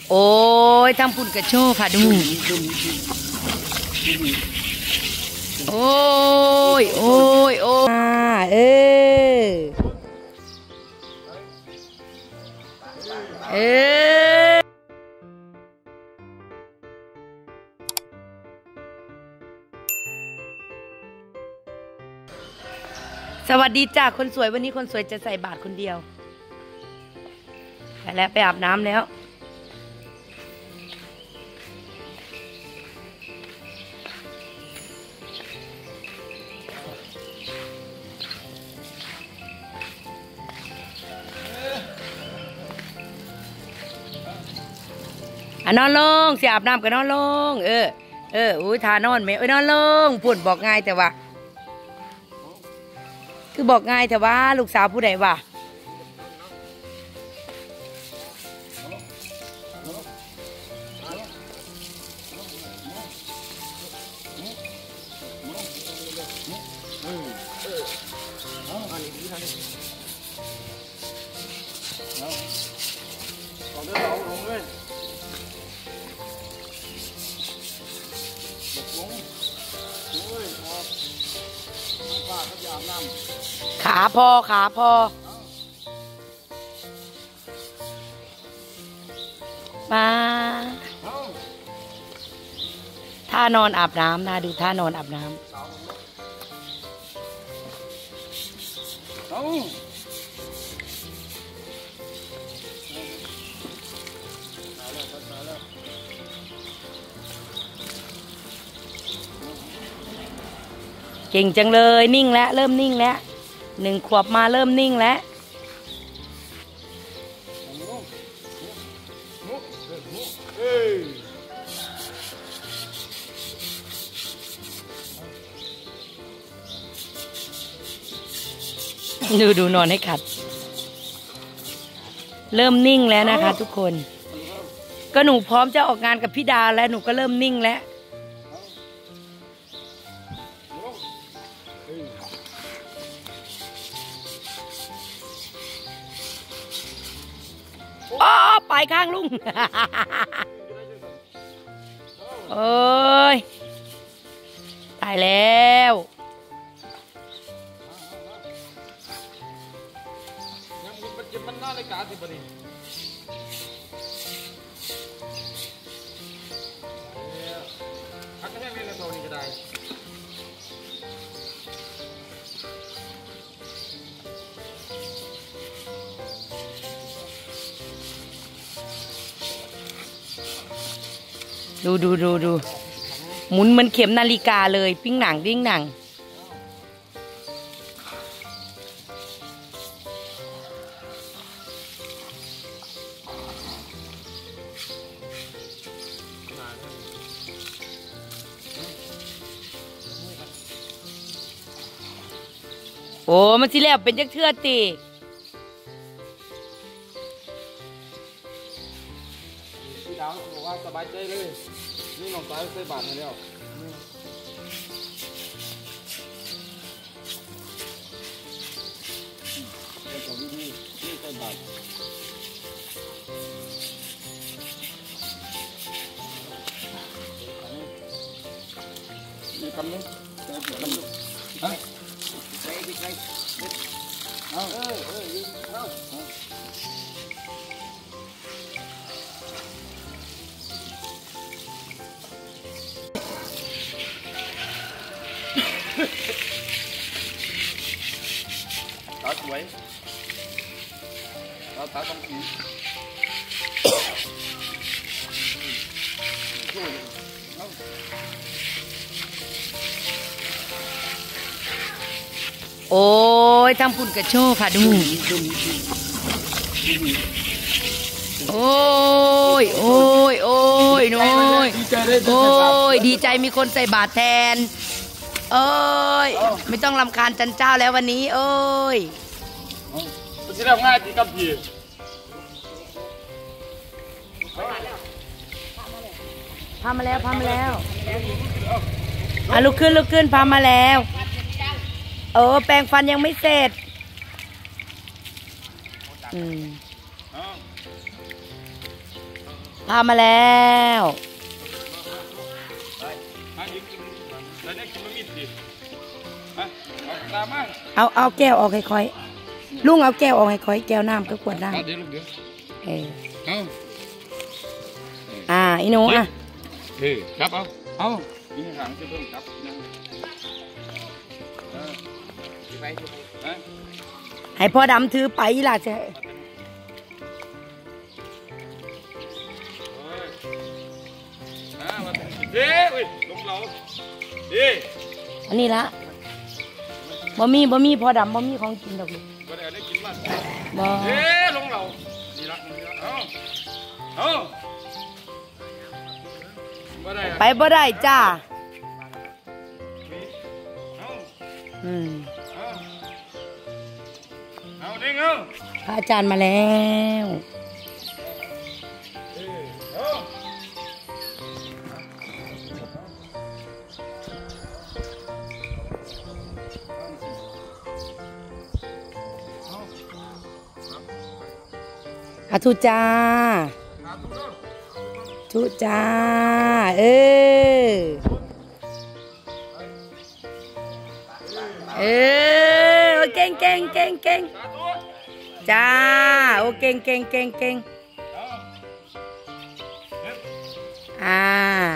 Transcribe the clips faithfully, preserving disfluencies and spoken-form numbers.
โอ้ยทำปุ่นกระโชกค่ะดูโอ้ยโอ้ยโอ้ยเออเออสวัสดีจ้าคนสวยวันนี้คนสวยจะใส่บาตรคนเดียวไปแล้วไปอาบน้ำแล้วอ่ะนอนลงเสียอาบน้ำก็นอนลงเออเอออุ้ยทานอนไหมเอ้ยนอนลงพูดบอกง่ายแต่ว่าคือบอกง่ายแต่ว่าลูกสาวผู้ใดวะขาพอขาพอมาท่านอนอาบน้ำนะดูท่านอนอาบน้ำเก่งจังเลยนิ่งแล้วเริ่มนิ่งแล้วหนึ่งขวบมาเริ่มนิ่งแล้วดูดูนอนให้ขัดเริ่มนิ่งแล้วนะคะทุกคนก็หนูพร้อมจะออกงานกับพี่ดาแล้วหนูก็เริ่มนิ่งแล้วอ๋อไปข้างลุงโอ้ยตายแล้วมันน่าเลยกาสิบดีอันนี้ไม่เล่นเท่านี้ก็ได้ดูดูดูดูหมุนเหมือนเข็มนาฬิกาเลยปิ้งหนังปิ้งหนังโอ้มันสิแล้วเป็นจักเทื่อตีพี่ดาวบอกว่าสบายใจเลยนี่น้องสาวใส่บาตรมาแล้วนี่ของดีๆนี่ใส่บาตรนี่คำนี้คำนี้ฮะใส่ไปใส่เอาเออเออยิงเอาตาสวยตาตาต้องสีโอ้ยทำปุ่นกระโชกค่ะดูโอ้ยโอ้ยโอ้ยโอ้ยโอ้ยดีใจมีคนใส่บาตรแทนเอ้ยไม่ต้องรำคาญจันเจ้าแล้ววันนี้เอ้ยมันจะทำง่ายดีกับพี่พามาแล้วพามาแล้วอ่ะลุกขึ้นลุกขึ้นพามาแล้วเออแปรงฟันยังไม่เสร็จอืมพามาแล้วเอาเอาแก้วออกให้ค่อยลุงเอาแก้วออกให้ค่อยแก้วน้ำก็ขวดน้ำเอออ่าอีโน่อ่ะเออครับเอาเอาอีหางจะเพิ่มครับให้พ่อดำถือไปล่ะเจ้เฮ้ยลงเราดิอันนี้ละบ่มีบ่มีพ่อดำบ่มีของกินดอกลูกบ่ได้ได้กินมันบ่เฮ้ยลงเราดีละเอาเอาบ่ได้ไปบ่ได้จ้าอืมเอาเด้งเอาพระอาจารย์มาแล้วอาทุจ้าทุจ้าเออเออเก่งเก่งเก่งเก่งจ้าโอเก่งเก่งเก่งเก่งอ่า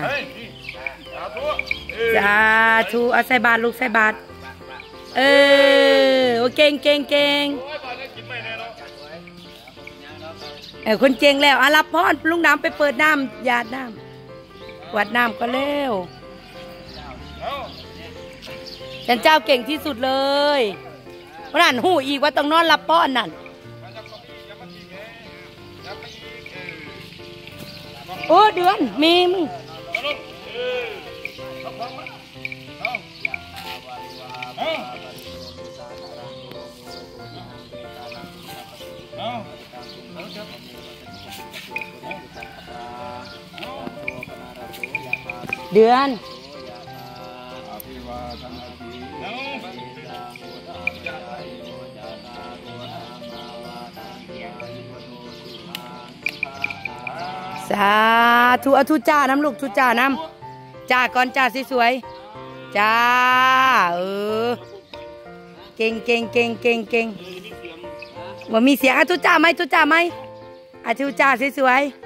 จ้าทุเอาใส่บาตรลูกใส่บาตรเออโอเก่งเก่งเก่งเออคนเก่งแล้วอ่ะรับพรลุงดำไปเปิดน้ำหยาดน้ำวัดน้ำก็เร็วฉันเจ้าเก่งที่สุดเลยเพราะนั่นหูอีกว่าต้องนอนรับป้อนนั่นโอ้เดือนมีมึงเดือนสาธุอธุจ้าน้ำลูกทุจ้าน้ำจ้าก่อนจ้าสวยๆจ้าเออเก่งเก่งเก่งเก่งเก่งว่ามีเสียงอธุจ้าไหมทุจ้าไหมอธุจ้าสวยๆ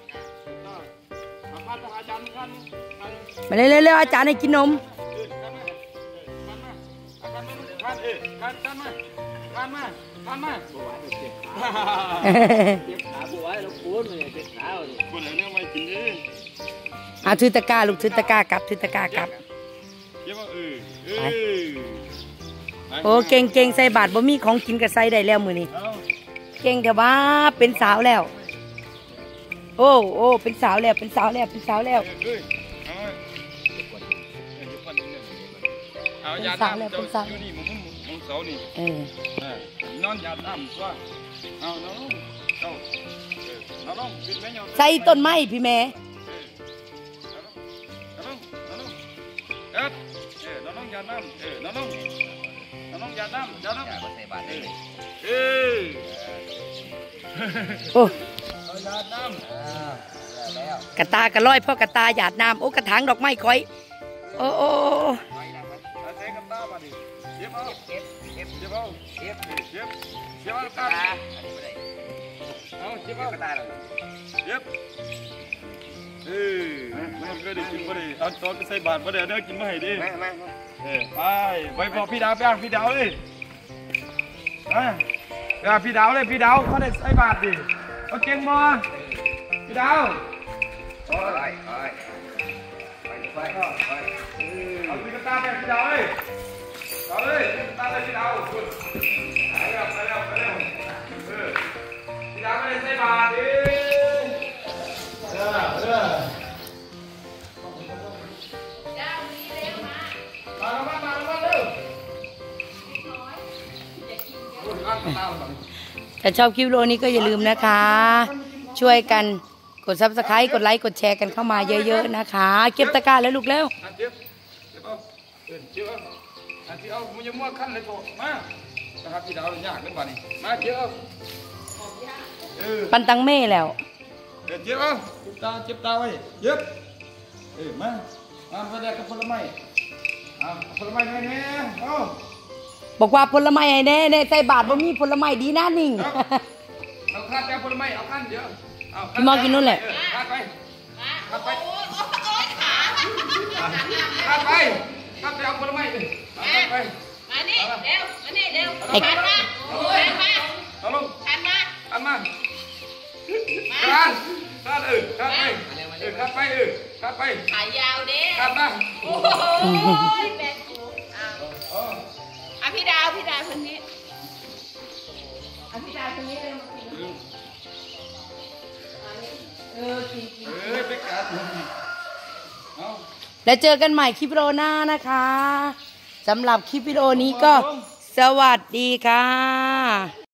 มาเร็วๆอาจารย์ให้กินนมอาถือตะกร้าลูกถือตะกร้ากลับถือตะกร้ากลับโอ้เก่งเก่งใส่บาทบ่มีของกินกับใส่ได้แล้วมือนี้เก่งแต่ว่าเป็นสาวแล้วโอ้โอ้เป็นสาวแล้วเป็นสาวแล้วเป็นสาวแล้วเป็นสาวแล้วเป็นสาวนี่มึงมึงเสานี่เออนอนหยาดน้ำว่าเอาน้องเอาเอาน้องใส่ต้นไม้พี่แม่เออน้องหยาดน้ำเออน้องน้องหยาดน้ำหยาดน้ำเออโอ้กระตากระร้อยพ่อกระตาหยาดน้ำโอ้กระถางดอกไม้คอยโอ้โอ้เออมันก็ได้กินพอดีเอาตอนไปใส่บาตรพอดีเด้อกินมาให้ดิเออไปไปพอพี่ดาวไปอ่ะพี่ดาวเลยไปอ่ะพี่ดาวเลยพี่ดาวเขาได้ใส่บาตรดิเอาเก่งมาพี่ดาวโอ้ยไปไปไปไปเอาพี่กระตาไปพี่ดาวเลยเอาเลยพี่กระตาเลยพี่ดาวคุณไปเร็วไปเร็วไปเร็วเออพี่ดาวไม่ได้ใส่บาตรดิเออเออถ้าชอบคลิปวิดีโอนี้ก็อย่าลืมนะคะช่วยกันกดซับสไครต์กดไลค์กดแชร์กันเข้ามาเยอะๆนะคะเก็บตะกร้าแล้วลูกแล้วปันตังเม่แล้วเจ็บเอาจิบตาจิบตาไว้เย็บเออมาเอาไปแลกกับผลไม้เอาผลไม้แน่ๆเอาบอกว่าผลไม้ให้แน่ในใส่บาตรบ่มีผลไม้ดีนะนิ่งเอาข้าวแก้วผลไม้เอาขั้นเดี๋ยวเอาพี่มอกินนู่นแหละข้าไปข้าไปโอ้ยโอ้ยขาข้าไปข้าไปเอาผลไม้เอาไปมานี่เร็วมานี่เร็วไอ้ขันมาขันมาเอาลงขันมาอันมาข้านข้านเออข้าไปเออข้าไปเออข้าไปขายาวเด้ข้ามาโอ้ยแบกกูอ่ะอ่ะพี่ดาวพี่ดาวคนนี้อ่ะพี่ดาวคนนี้เร็วมากินเออกินกินเออไปกัดเอาแล้วเจอกันใหม่คลิปวิดีโอหน้านะคะสำหรับคลิปวิดีโอนี้ก็สวัสดีค่ะ